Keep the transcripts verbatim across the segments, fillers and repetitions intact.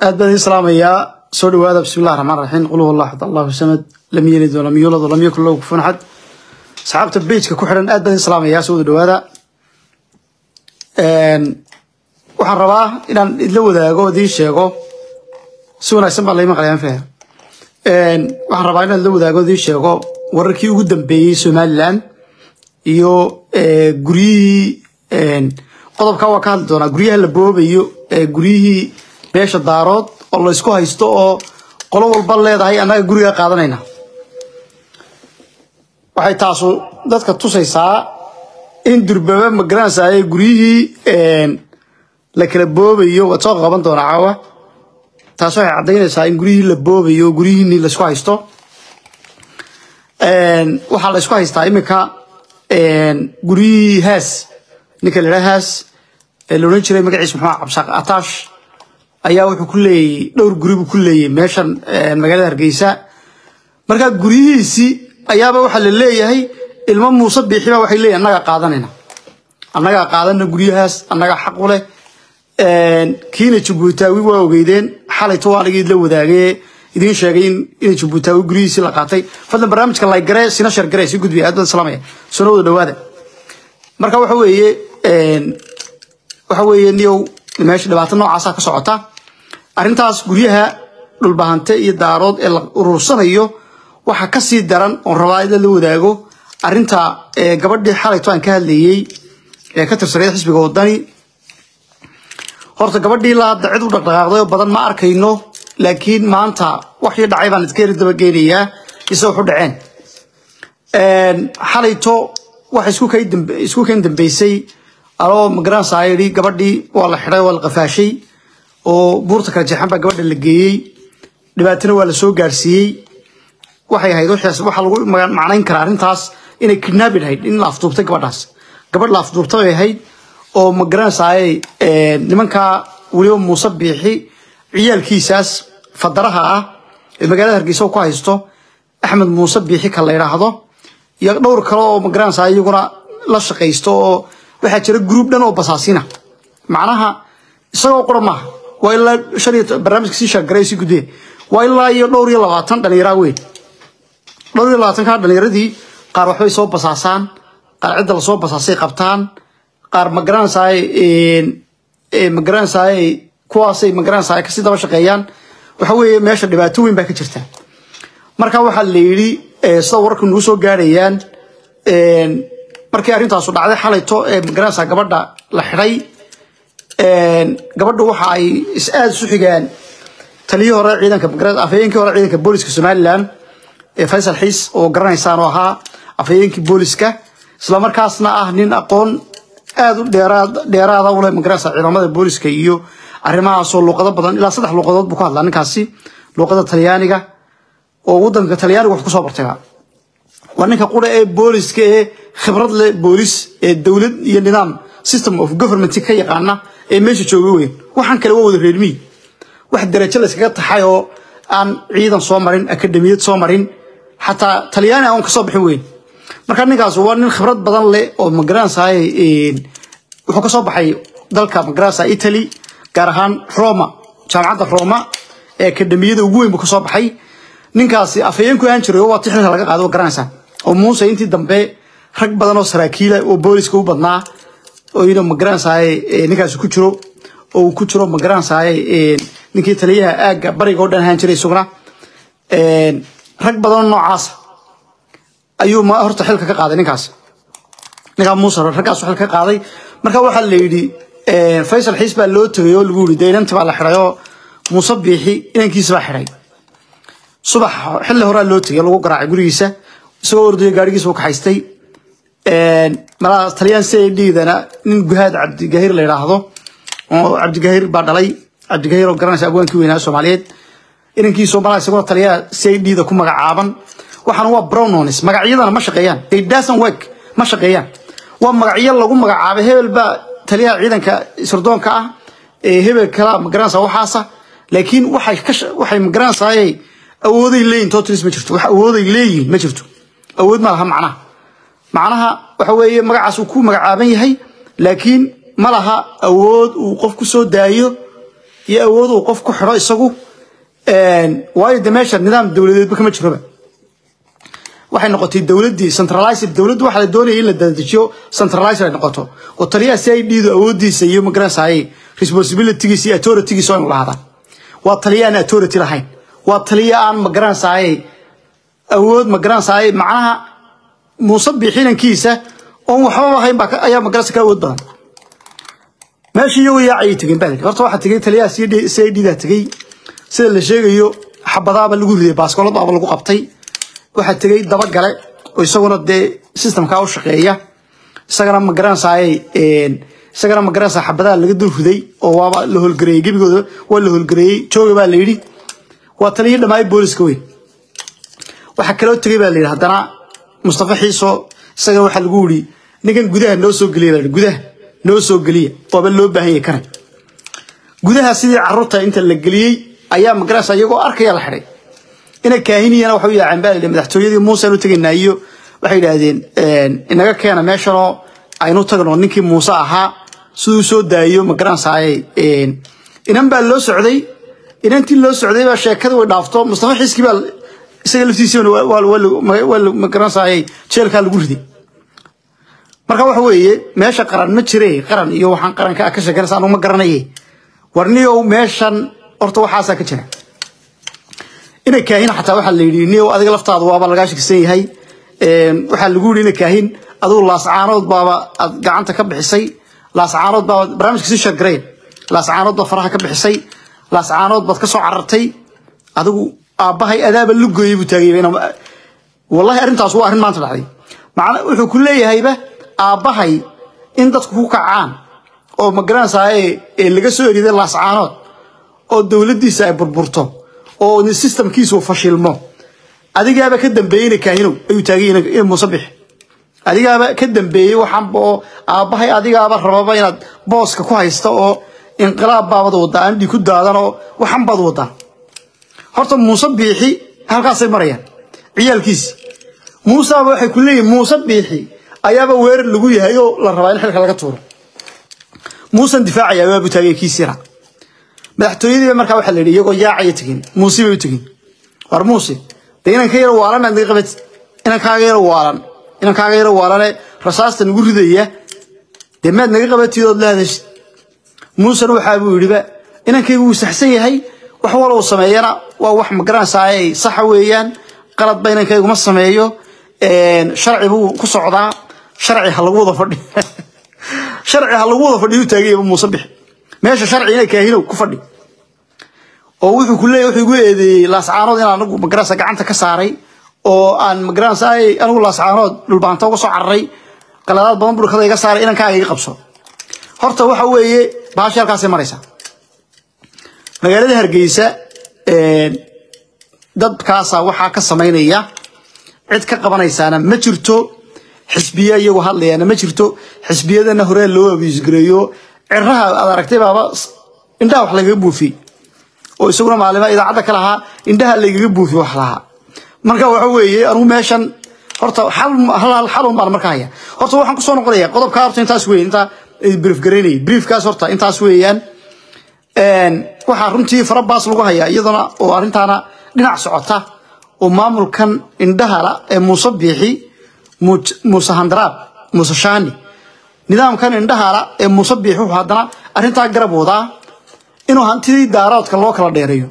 أدبني السلام يا سوري وهذا بسم الله الرحمن الرحيم قل هو الله أحد الله الصمد لم يلد ولم يولد ولم يكن له كفوا أحد سحبت البيت كحرا أدبني السلام يا سوري وهذا waxaan rabaa inaan idla wadaago dii sheego si wanaagsan baa la ima qalayaan faa een waxaan rabaa inaan la wadaago dii sheego wararkii ugu dambeeyay Somaliland iyo ee guriyii een qodobka waa ka hadli doona guriyaha la boobayo ee guriyii beesha daarood oo la isku haysto oo qolo walba leedahay anaga guriga qaadanayna waxay taaso dadka tusaysaa in durbaba magaraansa ay guriyii een la kala boobayo waxa soo qaban doona caawa taasoo ay cadeynaysaa in guriyii la boobayo guriyii la isku haysto een waxa la isku haystaa imika een guriyii haas ninka la haas ee loo jiray magaciisa maxaa cabsaq ataash ayaa wuxuu ku leeyay dhowr guri buu ku leeyay meeshan magaalada Hargeysa marka guriyihiisi ayaaba waxa la leeyahay ilmo Muuse bixiba waxay leeyahay anaga qaadanayna anaga qaadana guriyahaas anaga xaq u leh een kiina Jabuutaawi waa ogeydeen xalay tobanigii la wadaagay idin sheegay in Jabuutaawi guriyihiisi la qaatay fadlan barnaamijka la garay sina shar garay si gudbiya aad salaamay soo dhawaada marka waxa weeye een waxa weeye niyow meesha dhibaato noocaas ka socota arintaas guriyaha dhul bahante iyo daarood ee la urursanayo waxa ka sii daran oo rabaayada la wadaago arinta ee gabadhii xalay toban ka hadlayay ee ka tirsaday xisbiga wadani horta gabadhii la dacid u dhaqaaqday badan ma arkayno laakiin maanta wixii dhacay baan iska yiri daba geenayaa isoo wuxuu dhaceen een xalayto waxa isku kay dambe isku keen dambeysay aloo magran saayiri gabadhii waa la xiray waa la qafaashay oo buurta kala jeexan ba gabadha la geeyay dhibaatana waa la soo gaarsiiyay waxay ahayd waxaas waxa lagu macnayn karaa arintaas inay kidnap ahayd in la afduubtay gabadhaas gabadh la afduubtay ay ahayd oo magran saayay ee nimanka waliba Muuse biixi ciyaalkiisaas fadaraha ah ee magaalada Hargeysa ku haysto Axmed Muuse biixi ka la yiraahdo iyo dhowr kale oo magran saayay iyaguna la shaqeysto oo waxa jira group dhan oo basaasina macnaha isagoo qorma waa ilaa shariic barnaamijka si shaqaray si gudee waa ilaa iyo dhowr iyo labaatan dhalinyaro weyn dhowr iyo labaatan ka dhalinyaradii qaar waxay soo basaasaan qaar cid la soo basaasay qabtaan qaar magran saay ee ee magran saay kuwaasay magran saay ka sii daba shaqeeyaan waxa weeye meesha dhibaato weyn baa ka jirta marka waxa la yiri sida wararku noo soo gaarayaan ee markii arintaas u dhacday xalayto ee magaraansa gabadha la xiray een gabadhu waxa ay is aad u xigaan taliyo hore ciidanka magaraad afayeenkii hore ciidanka booliska Somaliland ee Faysal Xiis oo garanaysan oo ahaa afayeenkii booliska isla markaasna ah nin aqoon aad u dheeraad dheeraad u leh magaraansa ciidamada booliska iyo arrimaha soo luqado badan ilaa saddex luqadood buu ku hadlaa ninkaasi luqada Talyaaniga oo wadanka Talyaaniga wax ku soo bartay waninka qura ee booliska ee khibrad leh boolis ee dawlad iyo nidaam system of government ka yaqaana ee meesha joogay weyn waxaan kale wada reermi wax darajo la iskaga taxay oo aan ciidan soo marin akademiyad soo marin hatta Talyaani aan ka soo bixin weyn marka ninkaas waa nin khibrad badan leh oo magaraansa ee wuxuu ka soo baxay dalka magaraansa Italy gaar ahaan Roma jaamacadda Roma ee akademiyada ugu weyn buu ka soo baxay ninkaasi afayeenku aan jiray waa tixraac laga qaado garanaysan oo Muuse intii dambe rag badan oo saraakiil oo booliska u badnaa oo ina magaraansa ee ninkaas ku jiro oo ku jiro magaraansa ee ninkii taliyaha aaga bariga oo dhan haan jiray sugna ee rag badan noocaas ayuu ma horta xilka ka qaaday ninkaas ninka Muuse raggaas xilka ka qaaday marka waxa la yiri ee Faysal Xiis baa loo tagay oo lagu yiri deynanta baa la xiray Muuse biixi inankiisa baa xiray subax xilli hore loo tagay lagu garaacay gurigiisa soo orday gaarigiisa uu ka haystay een mala Taliyaan C I D dana nin Guhaad Cabdi Gahir la yiraahdo oo Cabdi Gahir baa dhalay Cabdi Gahir oo garanaysa abwaankii weynaa Soomaaliyeed inankiisa Soomaaliya isagoo Taliyaan C I D da ku magacaaban waxaan waa Brownonis magacyadana ma shaqeeyaan they doesn't work ma shaqeeyaan waa magacyo lagu magacaabay hebel ba Taliyaan ciidanka sirdoonka ah ee hebel kala magaranaysa waxaasa laakiin waxay waxay magaranaysaa awooday leeyin totally ma jirto wax awooday leeyin ma jirto awood ma laha macnaha macnaha waxa weeye magacaas uu ku magacaaban yahay laakiin ma laha awood uu qof ku soo daayo iyo awood uu qof ku xiro isagu een waayo dameesha nidaam dawladeed ba kama jiroba waxay noqotay dawladii centralized dawladdu waxa la doonayay in la dadajiyo centralized ay noqoto oo taliya C I D du awoodiisa iyo magarasay responsibility-giisa iyo authority-giisa oo lahaada waa taliya aan authority lahayn waa taliya aan magarasay awood magarasay macnaha musabbix xinankiisa oo waxba wahayn ba ayaa magarasay ka awood badan ماشي يو يا عيت تجين بالك horta waxa tagay taliya C I D da tagay sida la sheegayo xabadaaba lagu riday baaskoolada aba lagu qabtay waxa tagay daba gale oo isaguna de systemka u shaqeeya isagana ma garanayay een isagana ma garanayay xabadaha laga dul riday oo waaba la holgareeyay gibigooda waa la holgareeyay jooga baa la yiri waa taliya dhamaay booliska weyn waxa kale oo tagay baa la yiri hadana Mustafa Xiiso isagana waxa lagu yiri ninkan gudaha noo soo galiyay gudaha noo soo galiya oo loo baahan yahay kan gudaha sidii carruurta inta la galiyay ayaa magarasa iyagoo arkaya la xiray ina kaahiniyana waxa uu yaacay baalida madaxtooyadii Muuse uu taginaayo waxay yiraahdeen een inaga keena meeshan oo aynu tagno ninkii Muuse ahaa sidoo soo daayo magarasa een inan baa loo socday inantii loo socday baa sheekadu way dhaafto Mustafa Xiiski baa isaga laftiisii waa magarasa jeelka lagu riday marka waxa weeye meesha qaran ma jirey qaran iyo waxaan qaranka ka shaqeynaysan uma garanayay warniyo meeshan horta waxaasa ka jira ina kaahin xataa waxa la yiri niyo adiga laftaadu waaba laga shaqeysan yahay een waxa lagu yiri ina kaahin adoo laascaanood baaba gacanta ka bixisay laascaanood baaba barnaamijka si shaqreey laascaanood ba faraha ka bixisay laascaanood baad ka soo carartay adigu aabahay adaaba lugooyay buu taagay wallahi arintaas waa arin maanta dhacday macna wuxuu ku leeyahayba aabahay in dadku ku kacaan oo magaranayay ee laga soo eriday laascaanood oo dawladdiisa ay burburto oo systemkiisu fashilmo adigaaba ka dambeeyay kaahino ayuu taagay in Musabbix adigaaba ka dambeeyay waxaan boo aabahay adigaaba rababa inaad booska ku haysto oo inqilaab baabada wadaan dhig ku daadan oo waxaan bad wada horta Musabbixi halkaas ay marayaan ciyaalkiis Muuse waxay ku leeyihiin Musabbixi ayaaba weerar lagu yahay oo la rabaa in xilka laga tuuro Muuse difaacaya waa butaagay kiisira madaxtooyadii markaa waxa la yiri iyagoo yaacay tagin Muuse way tagin war Muuse deegan ka yar waalan aan qabad inaan kaaga yar waalan inaan kaaga yar waalan rasaasta ugu ridaya deemaad naga qabatiyood laadash Muuse waxa uu yiri ba inaan kaygu saxsan yahay wax walaw sameeyana waa wax ma garanayay sax weeyaan qalad baynan kaygu ma sameeyo een sharci buu ku socdaa sharci ha lagu wada fadhi sharci ha lagu wada fadhiyo taagay Musabbix meesha sharciina kaahino ku fadhi oo wuxuu ku leeyahay wuxuu ugu eedeeyay laascaanood in anagu magarasa gacanta ka saaray oo aan magarasay anagu laascaanood dhulbaanta uga soo cararay qaladaad badan buu ka saaray inaan kaaga iga qabso horta waxa weeye baashi halkaas maraysa magaalada Hargeysa een dadkaasa waxa ka sameynaya cid ka qabanaysaana ma jirto xisbiya iyagu hadlayana ma jirto xisbiyadana hore loo abiisgareeyo ciraha aad aragtay baaba indhaha wax laga buufi oo isaguna maalima idaacada kala ha indhaha laga buufi wax laha marka waxa weeye anigu meeshan horta hal hal hal baan markaa haya horta waxaan ku soo noqonayaa qodobka horta intaas weey inta brief gareynay briefkaas horta intaas weeyaan een waxa runtii farabaas lagu hayaa iyadana oo arintaana dhinac socota oo maamulkan indhaha la ee Musabbixi Muuse Handraab Muuse Shaani nidaamkan indhaha la ee Musabbixi wuxuu hadana arinta garab wada inuu hantidii daaroodka loo kala dheereeyo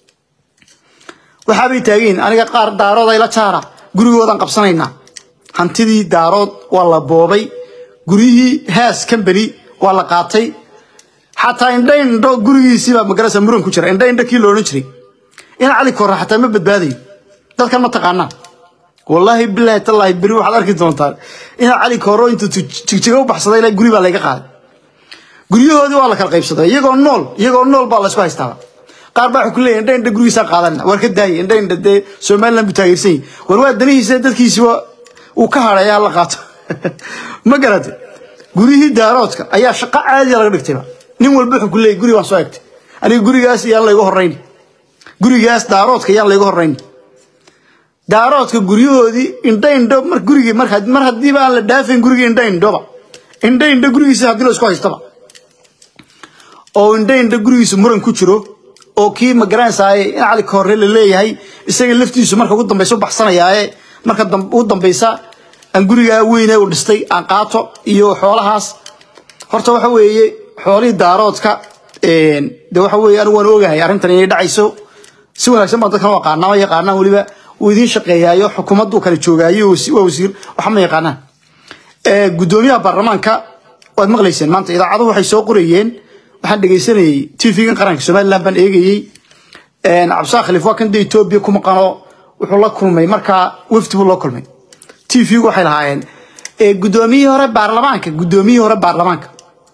waxa bay taageen aniga qaar daarood ay la jaara gurigoodan qabsanayna hantidii daarood waa la boobay guriyii Haas Company waa la qaatay حتى إندين دو قرية سيبا مقرسة مرون كشرة إندين دا كيلو نجري إنا علي كورة حتى ما بدبادي ده كان ما تقعنا والله بالله تالله بروح على أركي دونتار إنا علي كورة إنتو تجيجيو بحصدا إلا قرية بالله قاعد قرية هذي والله كالقيب صدا يقول نول يقول نول بالله سبا يستوى قاربا كله إندين دا قرية ساقادنا وركد داي إندين دا دا سومال لم بتايرسي والواد دنيه سيدت كيسوا وكهر يا الله قاط ما قرأت قرية داراتك أيها شقاء عادي على قرية nin walba wuxuu kulay guri waan soo eegtay aniga gurigaas yaan la igu horeyn gurigaas daaroodka yaan la igu horeyn daaroodka guriyoodii indha indho mar gurigi mar had mar hadii baan la dhaafin gurigi indha indhoba indha indho gurigiisa hadii la isku haystaba oo indha indha gurigiisa muran ku jiro oo kii ma garanaysaay in cali koorre la leeyahay isaga laftiisu marka ugu dambayso baxsanayaaye marka ugu dambaysa aan guriga weyn ee u dhistay aan qaato iyo xoolahaas horta waxa weeye xoolii daaroodka een de waxa weeye anigu waan ogahay arrintan inay dhacayso si wanaagsan baan dadkan u aqaanaa ma yaqaanaa waliba uu idin shaqeeyayo xukuumaddu kala joogaayo waa wasiir waxa ma yaqaanaa ee gudoomiyaha baarlamaanka waad maqlayseen maanta idaacadu waxay soo qorayeen waxaan dhageysanayay T V-gan qaranka Soomaaliland baan eegayay een Cabsaaq Khaliif waa kan Itoobiya kuma qano wuxuu la kulmay marka wafdi buu la kulmay T V-gu waxay lahaayeen ee gudoomiyihii hore baarlamaanka gudoomiyihii hore baarlamaanka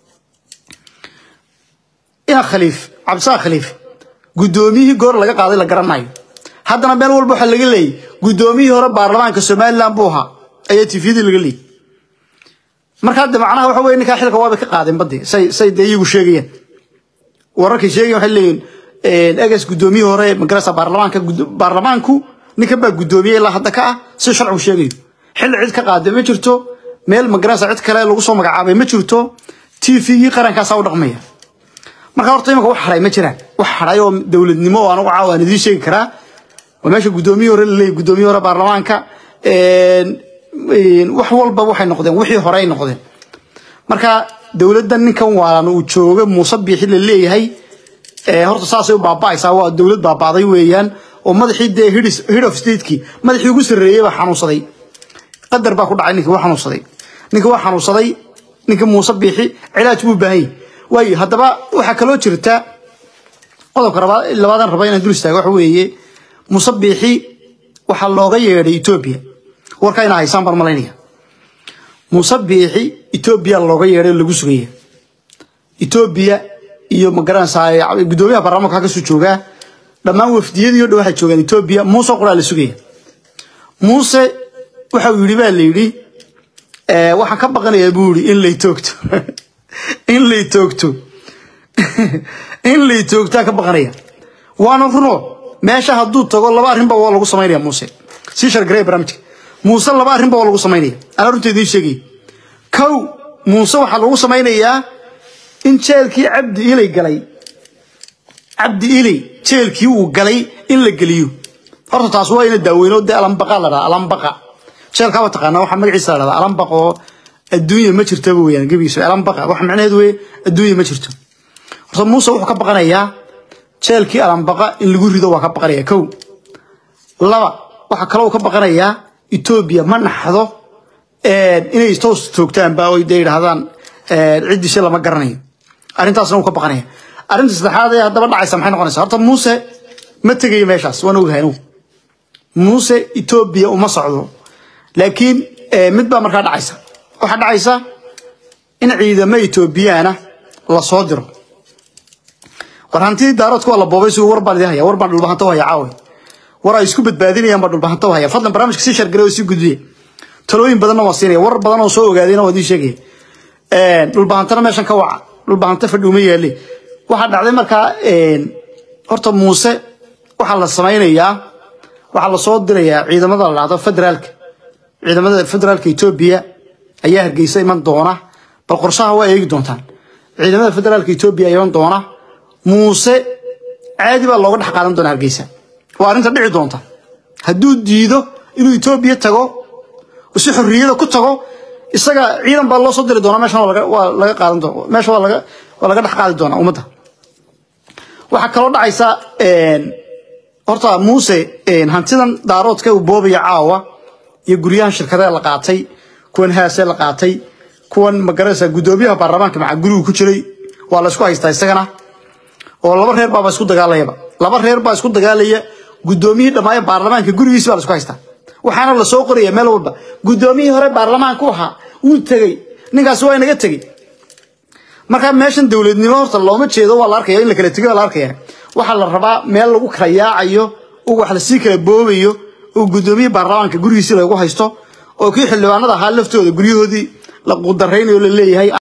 ina Khaliif Cabsaaq Khaliif gudoomiyihii goor laga qaaday la garanayo haddana meel walba waxa laga leeyay gudoomiyihii hore baarlamaanka Soomaaliland buu ahaa ayaa T V-da laga leeyay marka hadda macnaha waxa weeye ninka xilka waaba ka qaadeen badii say say deeyigu sheegayeen wararka sheegay waxa leeyeen ee egas gudoomiyihii hore magarasa baarlamaanka baarlamaanku ninka ba gudoomiyay la hadda ka ah si sharci sheegayo xil cid ka qaaday ma jirto meel magarasa cid kale lagu soo magacaabay ma jirto T V-gii qarankaas u dhaqmaya marka horta imika wax xaray ma jiraan wax xaray oo dawladnimo oo anagu caawaan idin sheegi karaa oo meesha gudoomiyihii hore la gudoomiyihii hore baarlamaanka ee wax walba waxay noqdeen wixii hore ay noqdeen marka dawladdan ninkan waalan uu jooga Muuse Biixi la leeyahay ee horta saasay u baaba'aysaa waa dawlad baabaaday weeyaan oo madaxii de head of state-ki madaxii ugu sareeyay ba xanuunsaday qadar baa ku dhacay ninka wax xanuunsaday ninka wax xanuunsaday ninka Muuse Biixi cilaaj buu baahay way hadaba waxa kale oo jirta qodobka labadan raba inaan dul istaago waxa weeye Muuse Biixi waxa looga yeeray Itoobiya warka ina haysan bar malaynaya Muuse Biixi Itoobiya looga yeeray lagu sugayay Itoobiya iyo ma garanaysaa gudoomiyaha baarlamaanka ka soo jooga dhamaan wafdiyadii oo waxa joogan Itoobiya Muuse qoraa la sugayay Muuse waxa uu yiri baa la yiri ee waxa ka baqanayaa buu yiri in la toogto in la toogto in la toogto ka baqanaya waana runo meesha haduu tago laba arrin baa lagu sameeyaa Muuse si shar garay barnaamij Muuse laba arrin baa lagu sameeyaa ana runteedii sheegay kow Muuse waxa lagu sameeyaa in jeelkii Cabdi Ilay galay Cabdi Ilay jeelkii uu galay in la galiyo horta taas waa in daaweyno de alam baqa la alam baqa jeelka wa taqaana waxa magaciisa la alam baqo adduunyo ma jirto weeyaan gabiiso alam baqa wax macnaheedu way adduunyo ma jirto horta Muuse wuxuu ka baqanayaa jeelkii alam baqa in lagu rido waa ka baqanayaa kow laba waxa kale oo ka baqanayaa Itoobiya ma naxdo ee inay toos toogtaan baa way deeydaadan ee cidisha lama garanayo arintaasna uu ka baqanayaa arinta saddexaad ee hadaba dhacaysa maxay noqonaysaa horta Muuse ma tagay meeshaas waan ogahay Muuse Itoobiya uma socdo laakiin mid baa markaa dhacaysa waxa dhacaysa in ciidamada Itoobiyana la soo diro warantii daaradku waa la boobay si war baan leeyahay war baan dhulbahanto waa caawi war ay isku badbaadinayaan baa dhulbahanto waa fadlan barnaamijka si shar gareeyo si gudbiye talooyin badan oo siinay war badan oo soo ogaadeen oo idin sheegay ee dhulbahantana meeshan ka waca dhulbahanta fadhuuma yeelay waxa dhacday markaa ee horta Muuse waxa la sameeyaa waxa la soo dirayaa ciidamada la laado federaalka ciidamada federaalka Itoobiya ayaa hargeysa iman doona bal qorshaha waa eegi doontaan ciidamada federaalka Itoobiya ayaa doona Muuse caadi baa looga dhax qaadan doona hargeysa waa arinta dhici doonta haduu diido inuu Itoobiya tago oo si xorriyada ku tago isaga ciidan baa loo soo diri doona meesha waa laga qaadan doona meesha waa laga waa laga dhax qaadi doona umada waxa kale oo dhacaysa een horta Muuse een hantidan daaroodka uu boobaya caawa iyo guriyahan shirkadaha la qaatay kuwan haasay la qaatay kuwan magaraysa gudoomiyaha baarlamaanka maca guriga ku jiray waa la isku haystaa isagana oo laba reer baa isku dagaalayaba laba reer baa isku dagaalaya gudoomiyihii dhamaay baarlamaanka gurigiisa baa la isku haystaa waxaana la soo qoriyay meel walba gudoomiyihii hore baarlamaanka waxa uu tagay ninkaas waa inaga tagay marka meeshan dawladnimo horta looma jeedo waa la arkayaa in la kala tagay waa la arkayaa waxa la rabaa meel lagu kala yaacayo oo wax la sii kala boobayo oo gudoomiyaha baarlamaanka gurigiisa lagu haysto oo kii xildhibaanada ahaa laftooda guriyahoodii la qudareynayo la leeyahay